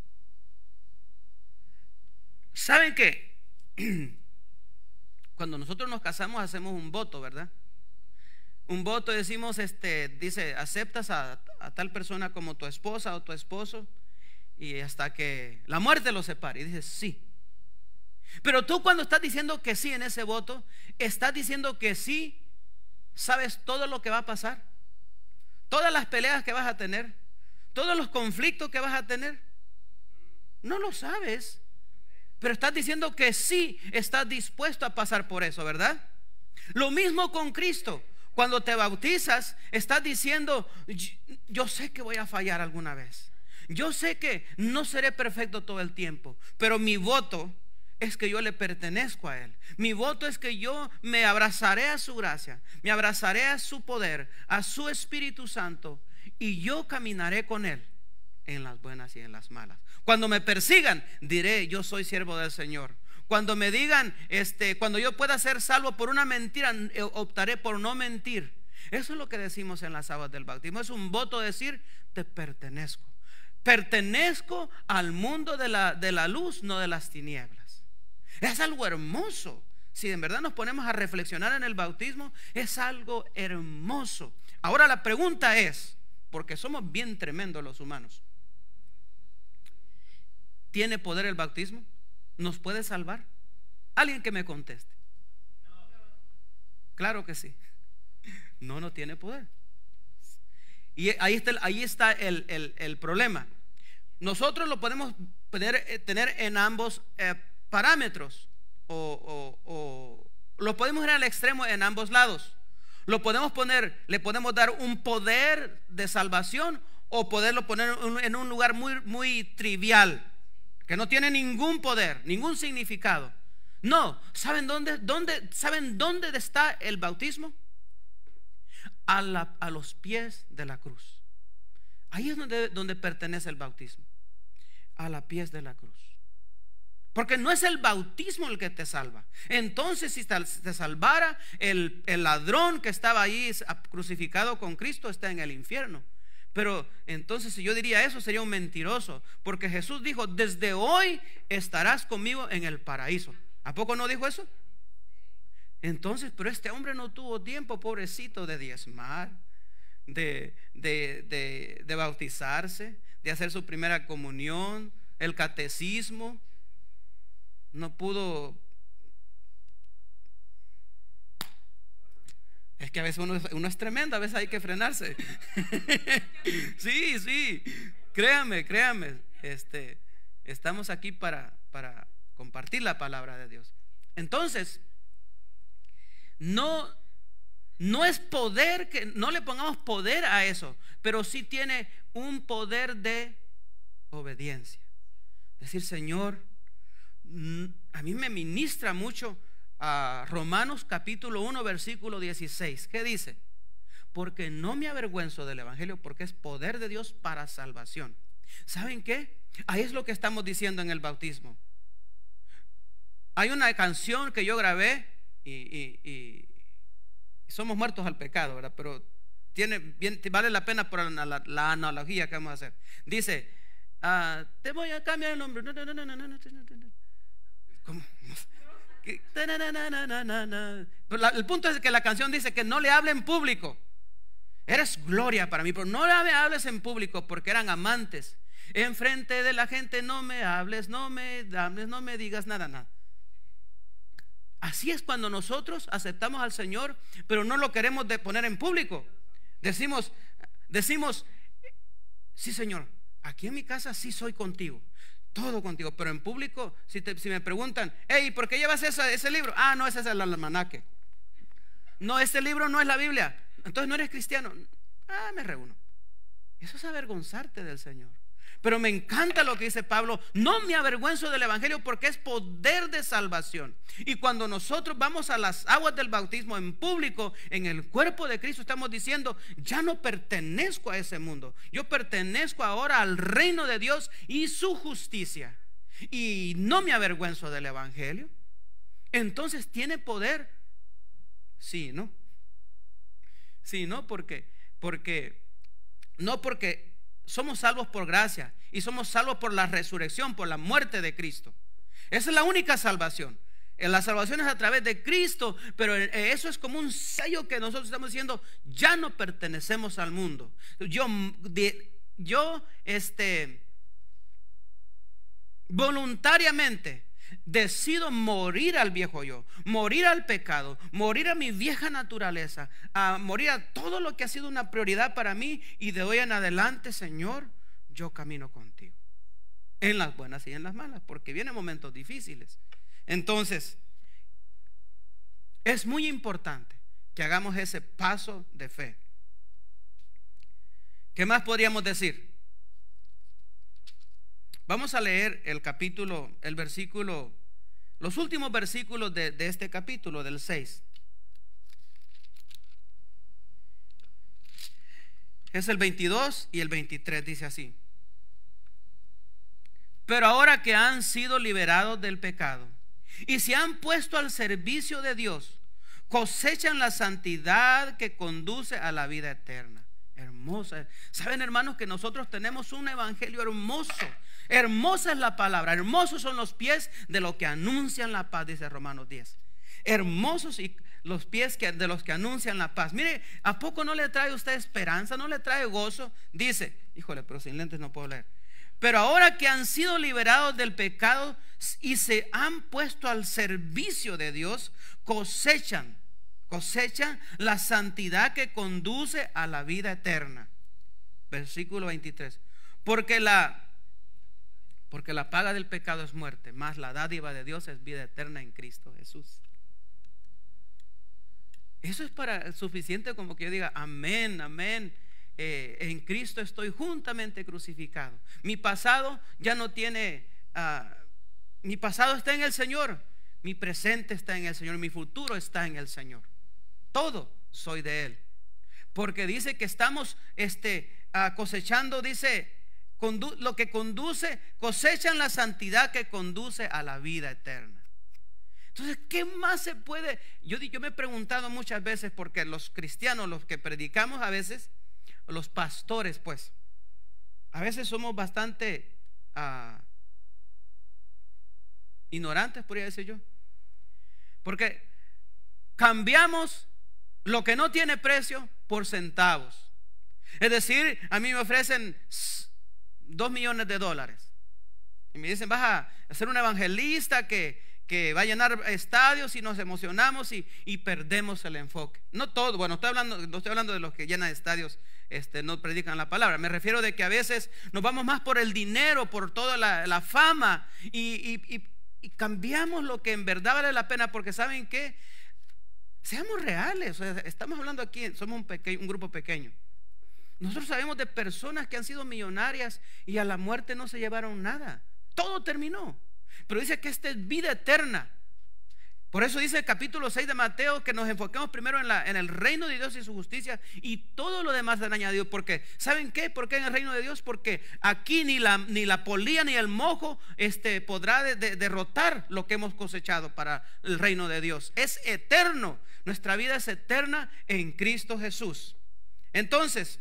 ¿Saben qué? Cuando nosotros nos casamos hacemos un voto, ¿verdad? Un voto, decimos, dice: aceptas a tal persona como tu esposa o tu esposo, y hasta que la muerte los separe. Y dices sí. Pero tú, cuando estás diciendo que sí en ese voto, estás diciendo que sí. ¿Sabes todo lo que va a pasar? Todas las peleas que vas a tener, todos los conflictos que vas a tener. No lo sabes, pero estás diciendo que sí estás dispuesto a pasar por eso, ¿verdad? Lo mismo con Cristo. Cuando te bautizas, estás diciendo: yo sé que voy a fallar alguna vez, yo sé que no seré perfecto todo el tiempo, pero mi voto es que yo le pertenezco a Él. Mi voto es que yo me abrazaré a su gracia, me abrazaré a su poder, a su Espíritu Santo, y yo caminaré con Él en las buenas y en las malas. Cuando me persigan, diré: yo soy siervo del Señor. Cuando me digan, cuando yo pueda ser salvo por una mentira, optaré por no mentir. Eso es lo que decimos en las aguas del bautismo. Es un voto de decir: te pertenezco. Pertenezco al mundo de la luz, no de las tinieblas. Es algo hermoso. Si en verdad nos ponemos a reflexionar en el bautismo, es algo hermoso. Ahora la pregunta es, porque somos bien tremendos los humanos: ¿tiene poder el bautismo? ¿Nos puede salvar? Alguien que me conteste. Claro que sí. No tiene poder. Y ahí está el problema. Nosotros lo podemos tener en ambos parámetros, o lo podemos ir al extremo en ambos lados. Le podemos dar un poder de salvación, o poderlo poner en un lugar muy, muy trivial, que no tiene ningún poder, ningún significado. No, ¿saben dónde está el bautismo? A los pies de la cruz. Ahí es donde pertenece el bautismo, a los pies de la cruz. Porque no es el bautismo el que te salva. Entonces, si te salvara, el ladrón que estaba ahí crucificado con Cristo está en el infierno. Pero entonces si yo diría eso sería un mentiroso, porque Jesús dijo: desde hoy estarás conmigo en el paraíso. ¿A poco no dijo eso? Entonces, pero este hombre no tuvo tiempo, pobrecito, de diezmar, de bautizarse, de hacer su primera comunión, el catecismo. No pudo. Es que a veces uno es tremendo, a veces hay que frenarse. Sí, créame. Estamos aquí para compartir la palabra de Dios. Entonces, no es poder, que no le pongamos poder a eso, pero sí tiene un poder de obediencia. Decir: Señor, a mí me ministra mucho a Romanos capítulo 1 versículo 16. ¿Qué dice? Porque no me avergüenzo del evangelio, porque es poder de Dios para salvación. ¿Saben qué? Ahí es lo que estamos diciendo en el bautismo. Hay una canción que yo grabé y somos muertos al pecado, ¿verdad? Pero vale la pena por la analogía que vamos a hacer. Dice: te voy a cambiar el nombre. ¿Cómo? Pero el punto es que la canción dice que no le hable en público. Eres gloria para mí, pero no le hables en público, porque eran amantes. Enfrente de la gente no me hables, no me digas nada. Así es cuando nosotros aceptamos al Señor, pero no lo queremos poner en público. Decimos: sí, Señor, aquí en mi casa sí soy contigo, todo contigo, pero en público, si me preguntan: hey, ¿por qué llevas ese libro? No, ese es el almanaque. No, este libro no es la Biblia. Entonces no eres cristiano. Me reúno. Eso es avergonzarte del Señor. Pero me encanta lo que dice Pablo: no me avergüenzo del evangelio, porque es poder de salvación. Y cuando nosotros vamos a las aguas del bautismo en público, en el cuerpo de Cristo, estamos diciendo: ya no pertenezco a ese mundo, yo pertenezco ahora al reino de Dios y su justicia, y no me avergüenzo del evangelio. Entonces, ¿tiene poder? Sí, ¿no? Sí, ¿no? Porque somos salvos por gracia y somos salvos por la resurrección, por la muerte de Cristo. Esa es la única salvación. La salvación es a través de Cristo, pero eso es como un sello que nosotros estamos diciendo: ya no pertenecemos al mundo. Yo voluntariamente decido morir al viejo yo, morir al pecado, morir a mi vieja naturaleza, a morir a todo lo que ha sido una prioridad para mí, y de hoy en adelante, Señor, yo camino contigo, en las buenas y en las malas, porque vienen momentos difíciles. Entonces, es muy importante que hagamos ese paso de fe. ¿Qué más podríamos decir? Vamos a leer los últimos versículos de este capítulo, del 6. Es el 22 y el 23, dice así: pero ahora que han sido liberados del pecado y se han puesto al servicio de Dios, cosechan la santidad que conduce a la vida eterna. Hermosa. Saben, hermanos, que nosotros tenemos un evangelio hermoso. Hermosa es la palabra, hermosos son los pies de los que anuncian la paz, dice Romanos 10. Hermosos y los pies de los que anuncian la paz. Mire, ¿a poco no le trae a usted esperanza? ¿No le trae gozo? Dice, híjole, pero sin lentes no puedo leer. Pero ahora que han sido liberados del pecado y se han puesto al servicio de Dios, cosechan la santidad que conduce a la vida eterna. Versículo 23. Porque la paga del pecado es muerte, mas la dádiva de Dios es vida eterna en Cristo Jesús. Eso es suficiente como que yo diga: amén, amén. En Cristo estoy juntamente crucificado. Mi pasado ya no tiene, mi pasado está en el Señor, mi presente está en el Señor, mi futuro está en el Señor. Todo soy de Él. Porque dice que estamos cosechando, dice, lo que conduce, cosechan la santidad que conduce a la vida eterna. Entonces, ¿qué más se puede? Yo me he preguntado muchas veces, porque los cristianos, los que predicamos a veces, los pastores, pues, a veces somos bastante ignorantes, podría decir yo, porque cambiamos lo que no tiene precio por centavos. Es decir, a mí me ofrecen $2 millones y me dicen: vas a ser un evangelista que va a llenar estadios, y nos emocionamos y perdemos el enfoque. No todo, bueno, no estoy hablando de los que llenan estadios, no predican la palabra. Me refiero de que a veces nos vamos más por el dinero, por toda la fama, y cambiamos lo que en verdad vale la pena, porque ¿saben qué? Seamos reales. O sea, estamos hablando aquí, somos un grupo pequeño. Nosotros sabemos de personas que han sido millonarias y a la muerte no se llevaron nada, todo terminó. Pero dice que esta es vida eterna. Por eso dice el capítulo 6 de Mateo que nos enfoquemos primero en el reino de Dios y su justicia, y todo lo demás será añadido. Porque ¿saben qué? ¿Por qué en el reino de Dios? Porque aquí ni la polilla ni el mojo podrá derrotar lo que hemos cosechado para el reino de Dios. Es eterno. Nuestra vida es eterna en Cristo Jesús. Entonces,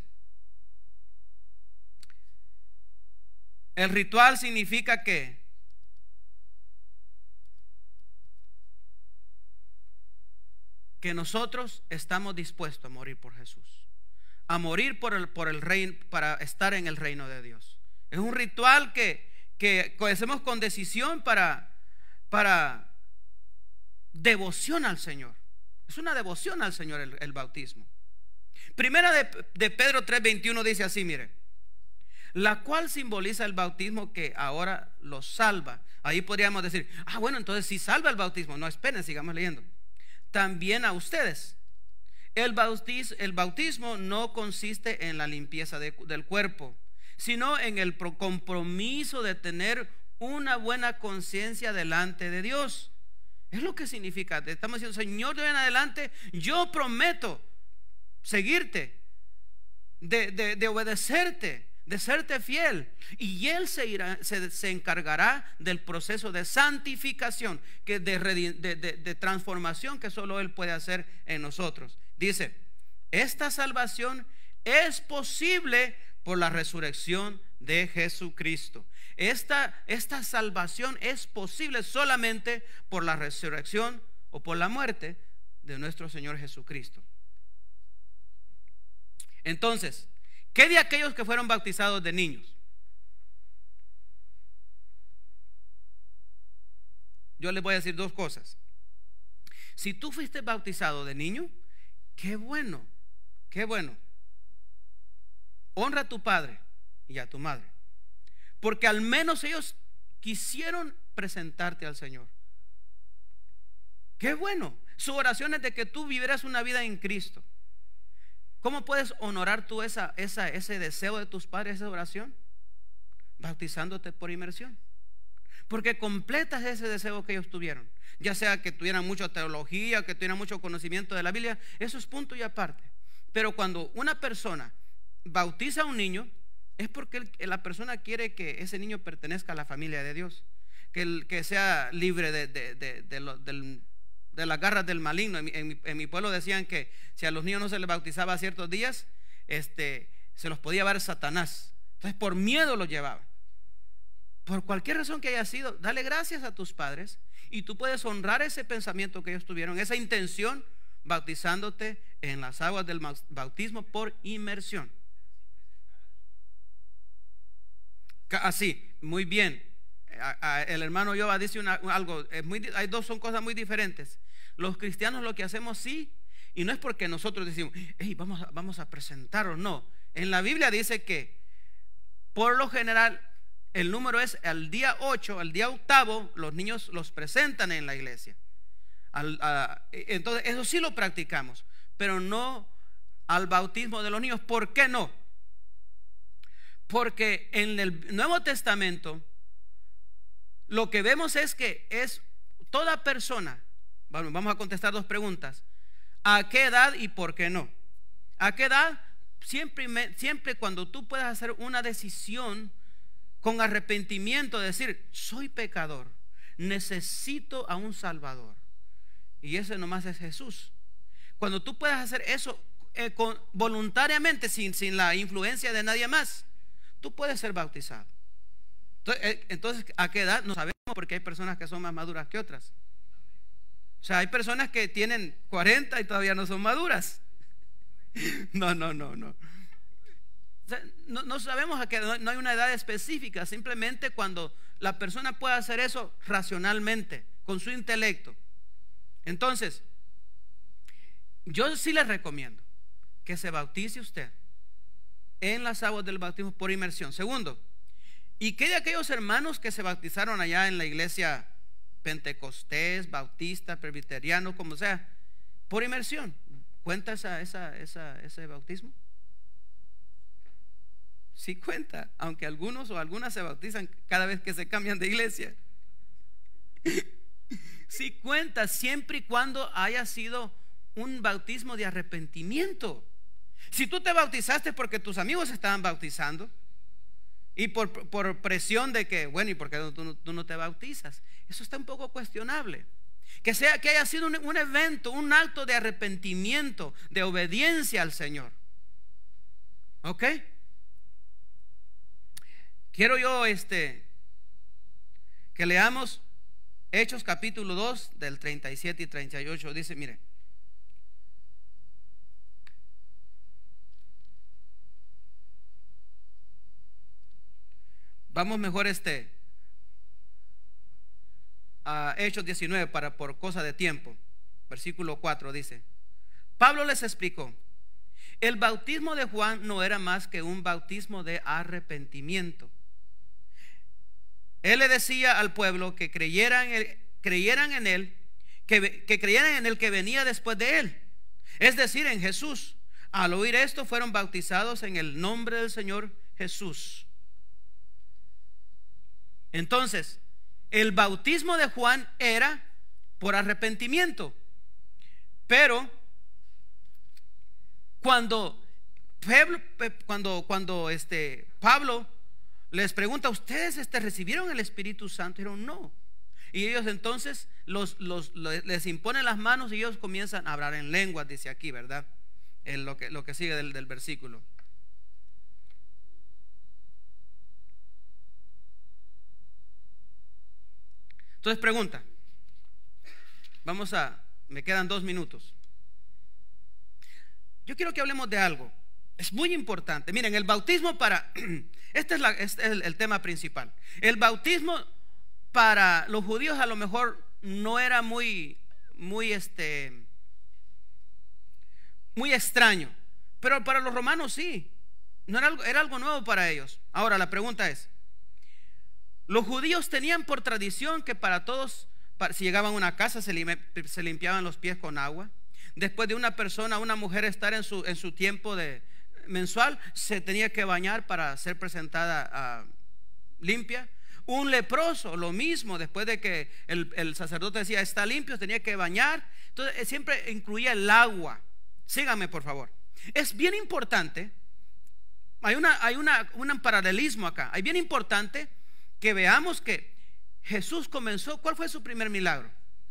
el ritual significa que nosotros estamos dispuestos a morir por Jesús, a morir por el reino, para estar en el reino de Dios. Es un ritual que hacemos con decisión para devoción al Señor. Es una devoción al Señor el bautismo. Primera de Pedro 3:21 dice así, mire: la cual simboliza el bautismo que ahora los salva. Ahí podríamos decir: bueno, entonces si salva el bautismo. No, esperen, sigamos leyendo. También a ustedes. El bautismo no consiste en la limpieza del cuerpo, sino en el compromiso de tener una buena conciencia delante de Dios. Es lo que significa. Estamos diciendo: Señor, de hoy en adelante yo prometo seguirte, de obedecerte, de serte fiel. Y Él se encargará del proceso de santificación, de transformación que solo Él puede hacer en nosotros. Dice: esta salvación es posible por la resurrección de Jesucristo. Esta salvación es posible solamente por la resurrección o por la muerte de nuestro Señor Jesucristo. Entonces, ¿qué de aquellos que fueron bautizados de niños? Yo les voy a decir dos cosas. Si tú fuiste bautizado de niño, qué bueno, qué bueno. Honra a tu padre y a tu madre, porque al menos ellos quisieron presentarte al Señor. Qué bueno. Su oración es de que tú vivieras una vida en Cristo. ¿Cómo puedes honorar tú ese deseo de tus padres, esa oración? Bautizándote por inmersión. Porque completas ese deseo que ellos tuvieron. Ya sea que tuvieran mucha teología, que tuvieran mucho conocimiento de la Biblia, eso es punto y aparte. Pero cuando una persona bautiza a un niño, es porque la persona quiere que ese niño pertenezca a la familia de Dios, que sea libre de las garras del maligno. En mi pueblo decían que si a los niños no se les bautizaba a ciertos días, se los podía llevar Satanás. Entonces por miedo los llevaban. Por cualquier razón que haya sido, dale gracias a tus padres, y tú puedes honrar ese pensamiento que ellos tuvieron, esa intención, bautizándote en las aguas del bautismo por inmersión. Así, muy bien. El hermano Yoba dice algo, son cosas muy diferentes. Los cristianos lo que hacemos, sí, y no es porque nosotros decimos: hey, vamos a presentarlo. No, en la Biblia dice que por lo general el número es al día 8, al día 8, los niños los presentan en la iglesia. Entonces eso sí lo practicamos, pero no al bautismo de los niños. ¿Por qué no? Porque en el Nuevo Testamento lo que vemos es que es toda persona. Bueno, vamos a contestar dos preguntas: ¿a qué edad y por qué no? ¿A qué edad? Siempre cuando tú puedas hacer una decisión con arrepentimiento, decir: soy pecador, necesito a un Salvador, y ese nomás es Jesús. Cuando tú puedas hacer eso voluntariamente, sin la influencia de nadie más, tú puedes ser bautizado. Entonces, ¿a qué edad? No sabemos, porque hay personas que son más maduras que otras. O sea, hay personas que tienen 40 y todavía no son maduras. No. O sea, no sabemos a qué edad, no hay una edad específica. Simplemente cuando la persona puede hacer eso racionalmente, con su intelecto. Entonces, yo sí les recomiendo que se bautice usted en las aguas del bautismo por inmersión. Segundo, ¿y qué de aquellos hermanos que se bautizaron allá en la iglesia pentecostés, bautista, presbiteriano, como sea, por inmersión? ¿Cuenta ese bautismo? Sí cuenta, aunque algunos o algunas se bautizan cada vez que se cambian de iglesia. Sí cuenta, siempre y cuando haya sido un bautismo de arrepentimiento. Si tú te bautizaste porque tus amigos estaban bautizando y por presión de que, bueno, ¿y por qué tú no te bautizas? Eso está un poco cuestionable. Que haya sido un evento, un acto de arrepentimiento, de obediencia al Señor. ¿Ok? Quiero yo que leamos Hechos capítulo 2 del 37 y 38. Dice, mire, vamos mejor a Hechos 19 por cosa de tiempo. Versículo 4 dice: Pablo les explicó, el bautismo de Juan no era más que un bautismo de arrepentimiento. Él le decía al pueblo que creyeran en él, que creyeran en el que venía después de él, es decir, en Jesús. Al oír esto, fueron bautizados en el nombre del Señor Jesús. Entonces, el bautismo de Juan era por arrepentimiento. Pero cuando Pablo les pregunta, ¿ustedes recibieron el Espíritu Santo? Dijeron no. Y ellos entonces les imponen las manos y ellos comienzan a hablar en lenguas, dice aquí, ¿verdad? En lo que sigue del versículo. Entonces pregunta, me quedan 2 minutos. Yo quiero que hablemos de algo. Es muy importante. Miren, el bautismo este es el tema principal. El bautismo para los judíos a lo mejor no era muy extraño, pero para los romanos sí. No era algo nuevo para ellos. Ahora la pregunta es, los judíos tenían por tradición que para todos, si llegaban a una casa, se limpiaban los pies con agua. Después de una mujer estar en su tiempo mensual, se tenía que bañar para ser presentada limpia. Un leproso, lo mismo, después de que el sacerdote decía está limpio, tenía que bañar. Entonces siempre incluía el agua. Síganme por favor. Es bien importante. Hay un paralelismo acá. Es bien importante que veamos que Jesús comenzó. ¿Cuál fue su primer milagro?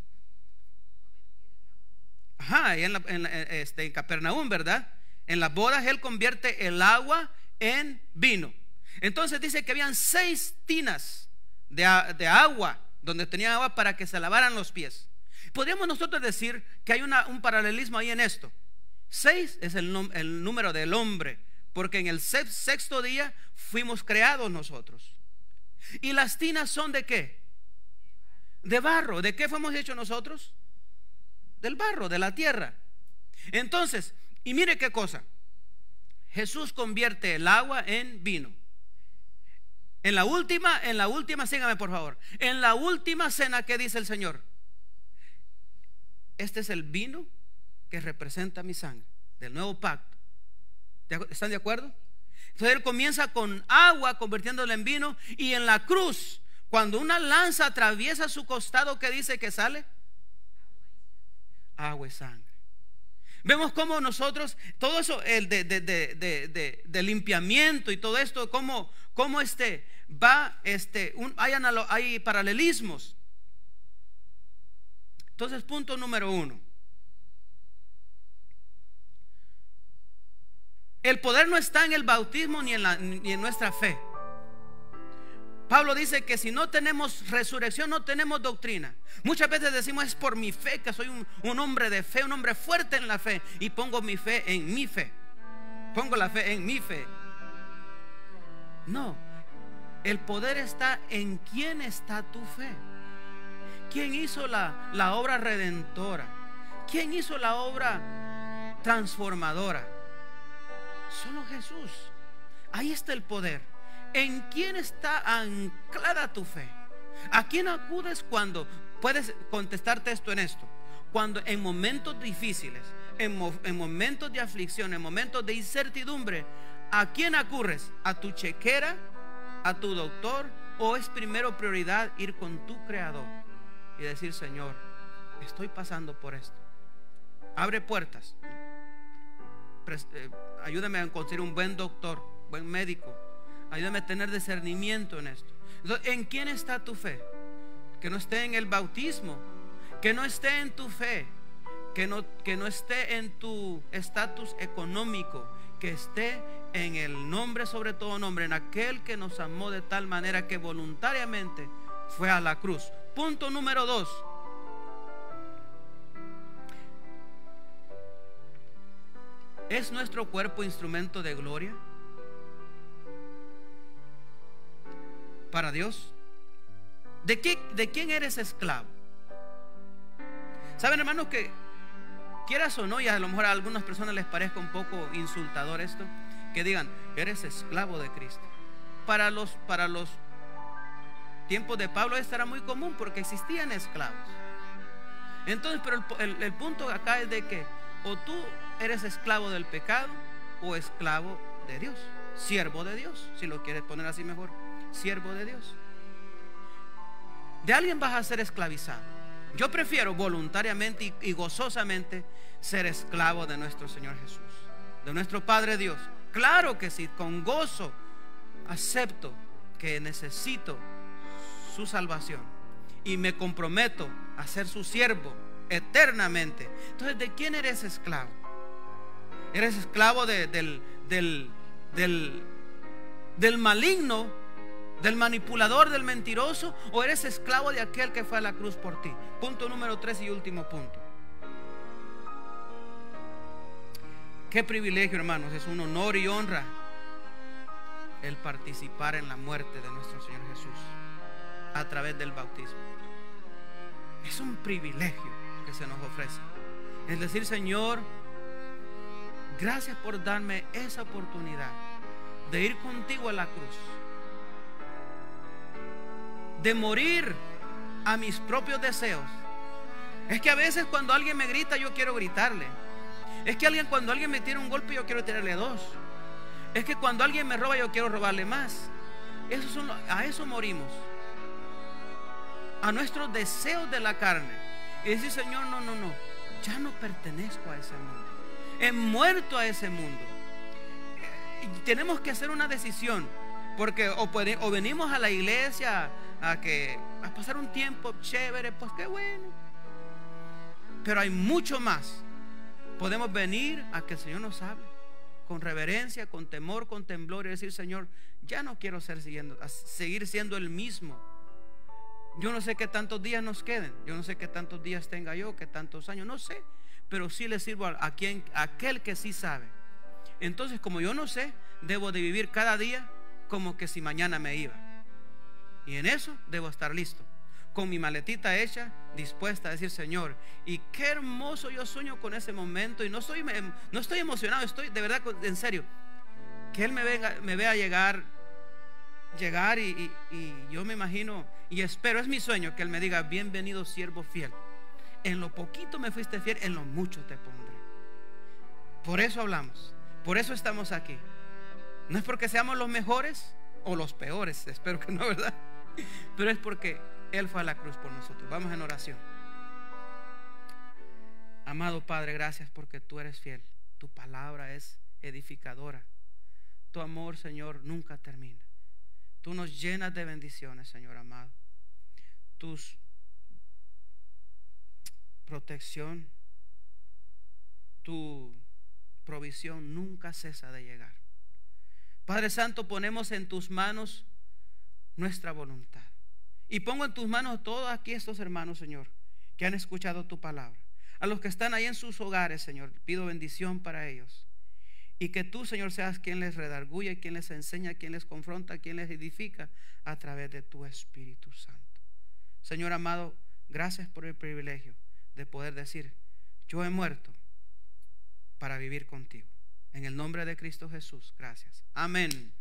En Capernaum, ¿verdad? En las bodas Él convierte el agua en vino. Entonces dice que habían 6 tinas de agua, donde tenían agua para que se lavaran los pies. Podríamos nosotros decir que hay un paralelismo ahí en esto. 6 es el número del hombre, porque en el sexto día fuimos creados nosotros. ¿Y las tinas son de qué? De barro. ¿De qué fuimos hechos nosotros? Del barro, de la tierra. Entonces, y mire qué cosa, Jesús convierte el agua en vino. En la última, sígame por favor. En la última cena, ¿qué dice el Señor? Este es el vino que representa mi sangre del nuevo pacto. ¿Están de acuerdo? Entonces Él comienza con agua, convirtiéndolo en vino. Y en la cruz, cuando una lanza atraviesa su costado, ¿qué dice que sale? Agua y sangre. Vemos cómo nosotros, todo eso de limpiamiento y todo esto, cómo hay paralelismos. Entonces, punto número 1. El poder no está en el bautismo ni en nuestra fe. Pablo dice que si no tenemos resurrección, no tenemos doctrina. Muchas veces decimos es por mi fe, que soy un hombre de fe, un hombre fuerte en la fe, y pongo mi fe en mi fe. Pongo la fe en mi fe. No, el poder está en quién está tu fe. ¿Quién hizo la obra redentora? ¿Quién hizo la obra transformadora? Solo Jesús. Ahí está el poder. ¿En quién está anclada tu fe? ¿A quién acudes cuando puedes contestarte esto en esto? Cuando en momentos difíciles, en momentos de aflicción, en momentos de incertidumbre, ¿a quién acudes? ¿A tu chequera? ¿A tu doctor? ¿O es primero prioridad ir con tu Creador y decir, Señor, estoy pasando por esto? Abre puertas. Ayúdame a conseguir un buen doctor, buen médico. Ayúdame a tener discernimiento en esto. Entonces, ¿en quién está tu fe? Que no esté en el bautismo, que no esté en tu fe, que no esté en tu estatus económico, que esté en el nombre sobre todo nombre, en aquel que nos amó de tal manera que voluntariamente fue a la cruz. Punto número 2. ¿Es nuestro cuerpo instrumento de gloria para Dios? ¿De quién eres esclavo? ¿Saben, hermanos, que quieras o no, y a lo mejor a algunas personas les parezca un poco insultador esto, que digan, eres esclavo de Cristo? Para los tiempos de Pablo esto era muy común porque existían esclavos. Entonces, pero el punto acá es de que o tú eres esclavo del pecado o esclavo de Dios, siervo de Dios, si lo quieres poner así mejor, siervo de Dios. De alguien vas a ser esclavizado. Yo prefiero voluntariamente y gozosamente ser esclavo de nuestro Señor Jesús, de nuestro Padre Dios. Claro que sí, con gozo acepto que necesito su salvación y me comprometo a ser su siervo eternamente. Entonces, ¿de quién eres esclavo? ¿Eres esclavo del maligno, del manipulador, del mentiroso? ¿O eres esclavo de aquel que fue a la cruz por ti? Punto número 3 y último punto. Qué privilegio, hermanos, es un honor y honra el participar en la muerte de nuestro Señor Jesús a través del bautismo. Es un privilegio que se nos ofrece. Es decir, Señor, gracias por darme esa oportunidad de ir contigo a la cruz, de morir a mis propios deseos. Es que a veces cuando alguien me grita, yo quiero gritarle. Es que cuando alguien me tira un golpe, yo quiero tirarle 2. Es que cuando alguien me roba, yo quiero robarle más. A eso morimos, a nuestros deseos de la carne. Y decir, Señor, no, ya no pertenezco a ese mundo, he muerto a ese mundo. Y tenemos que hacer una decisión, porque o venimos a la iglesia a pasar un tiempo chévere, pues qué bueno, pero hay mucho más. Podemos venir a que el Señor nos hable con reverencia, con temor, con temblor, y decir, Señor, ya no quiero seguir siendo el mismo. Yo no sé qué tantos días nos queden, yo no sé qué tantos días tenga yo, qué tantos años, no sé, pero sí le sirvo a aquel que sí sabe. Entonces, como yo no sé, debo de vivir cada día como que si mañana me iba, y en eso debo estar listo, con mi maletita hecha, dispuesta a decir, Señor, y qué hermoso yo sueño con ese momento. Y no estoy emocionado, estoy de verdad, en serio, que Él me vea llegar y yo me imagino y espero, es mi sueño, que Él me diga, bienvenido siervo fiel, en lo poquito me fuiste fiel, en lo mucho te pondré. Por eso hablamos, por eso estamos aquí. No es porque seamos los mejores o los peores, espero que no, ¿verdad? Pero es porque Él fue a la cruz por nosotros. Vamos en oración. Amado Padre, gracias porque tú eres fiel, tu palabra es edificadora, tu amor, Señor, nunca termina. Tú nos llenas de bendiciones, Señor amado. Tu protección, tu provisión nunca cesa de llegar. Padre Santo, ponemos en tus manos nuestra voluntad. Y pongo en tus manos todos aquí estos hermanos, Señor, que han escuchado tu palabra. A los que están ahí en sus hogares, Señor, pido bendición para ellos. Y que tú, Señor, seas quien les redarguye, quien les enseña, quien les confronta, quien les edifica a través de tu Espíritu Santo. Señor amado, gracias por el privilegio de poder decir: yo he muerto para vivir contigo. En el nombre de Cristo Jesús, gracias. Amén.